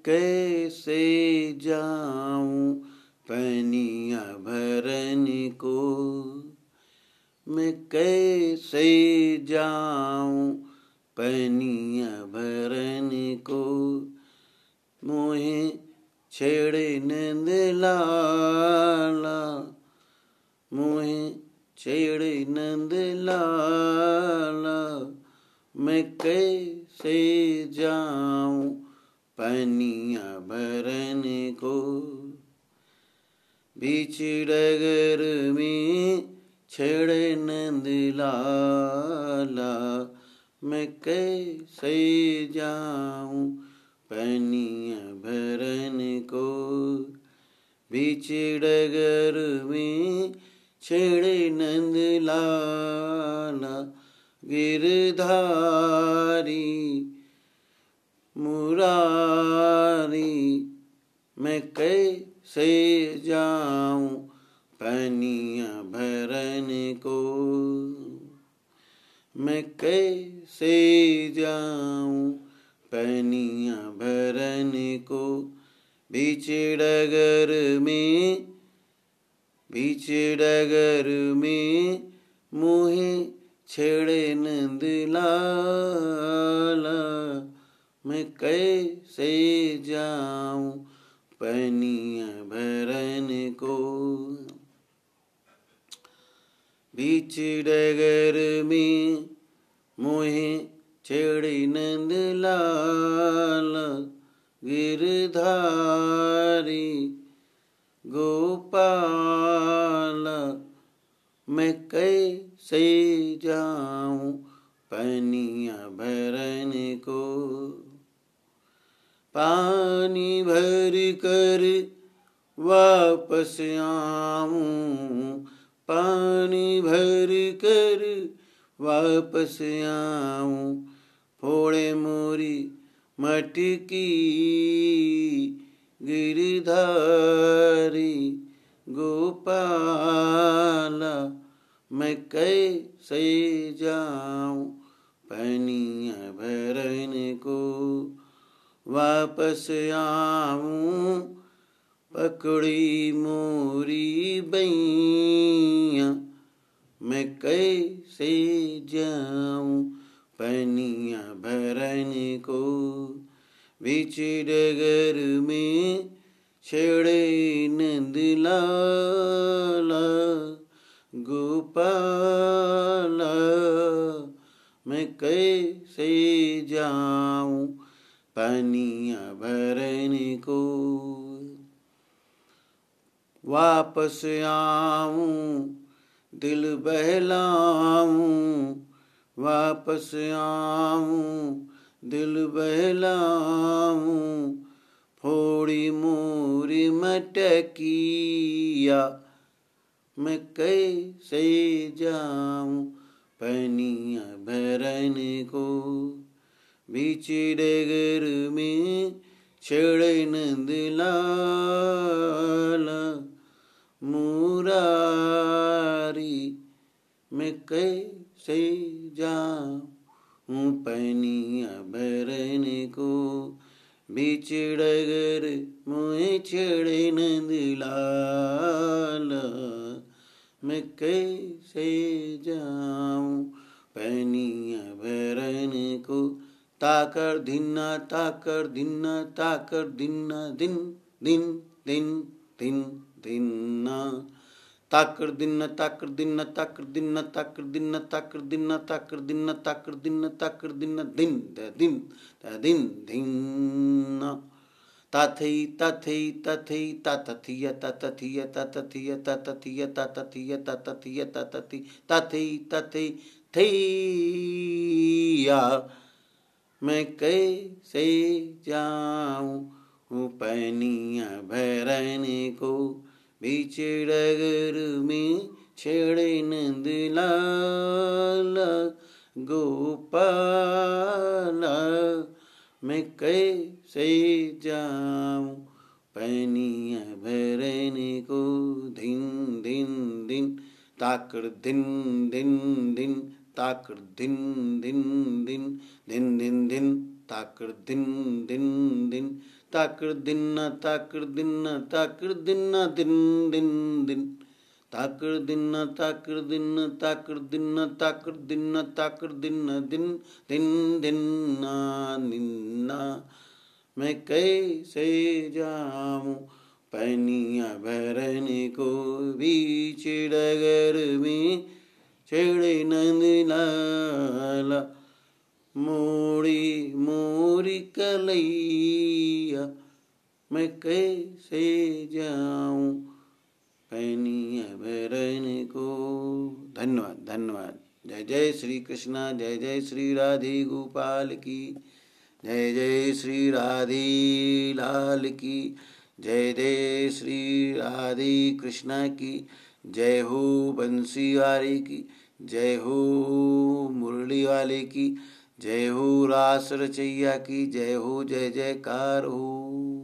कैसे जाऊं पनिया भरन को, मैं कैसे जाऊं पनिया भरन को। मोहे छेड़े नंद लाला, मोहे छेड़े नंद लाला, मैं कैसे जाऊं पनिया भरन को। बीच डगर में छेड़े नंद लाला, मैं कैसे जाऊं पनिया भरन को। बीच डगर में छेड़े नंद लाला, गिरधारी मुरारी, मैं कैसे जाऊं पनिया भरन को। मैं कैसे जाऊं पनिया भरन को। बीच डगर में, बीच डगर में मोहे छेड़े नंद लाला, मैं कैसे जाऊं पनिया भरन को। बीच डगर में मोहे छेड़े नंद लाला, गिरधारी गोपाल, मैं कैसे जाऊं पनिया भरन को। पानी भर कर वापस आऊं, पानी भर कर वापस आऊं, फोड़े मोरी मटकी गिरधारी गोपाल, मैं कैसे जाऊं पनिया भरन को। वापस आऊं पकड़ी मोरी बैया, मैं कैसे जाऊं पनिया भरन को। बीच डगर में छेड़े नंद लाला गोपाल, मैं कैसे जाऊं पनिया भरन को। वापस आऊं दिल बहलाऊं, वापस आऊं दिल बहलाऊं, फोड़ी मोरी मटकिया, मैं कैसे जाऊं पनिया भरन को। बीच डगर में छेड़े नंद लाला मुरारी, मैं कैसे जाऊं पनिया भरन को। बीच डगर में छेड़े नंद लाला, मैं कैसे जाऊं पनिया भरन को। ताकर धिन्ना ताकर धिन्ना ताकर धिन्ना दिन दिन दिन दिन दिन्ना, ताकर दिन्ना ताकर दिन्ना ताकर दिन्ना ताकर दिन्ना ताकर दिन्ना ताकर दिन्ना ताकर दिन्ना ताकर दिन्ना दिन दिन दिन दिन्ना। ताथई ताथई ताथई तातथिया तातथिया तातथिया तातथिया तातथिया तातथिया तातथी ताथई ताथई थैया, मैं कैसे जाऊं पनिया भरन को। बीच डगर में छेड़े नंद लाला गोपाल, मैं कैसे जाऊं पनिया भरन को। दिन दिन दिन ताकर दिन दिन दिन ताकर दिन दिन दिन दिन दिन दिन ताकर दिन दिन दिन ताकर दिन ताकर दिन ताकर दिन दिन दिन दिन ताकर दिन ताकर दिन ताकर दिन ताकर दिन ताकर दिन दिन दिन दिन निन्ना मैं कैसे जाऊं पनिया भरने को बीच डगर में छेड़े नंद लाला मोड़ी मोरी कलैया मैं कैसे जाऊं पनिया भरने को। धन्यवाद धन्यवाद। जय जय श्री कृष्णा, जय जय श्री राधे गोपाल की, जय जय श्री राधे लाल की, जय जय श्री राधे कृष्णा की, जय हो बंसी वाले की, जय हो मुरली वाले की, जय हो रास रचैया की, जय हो, जय जयकार हो।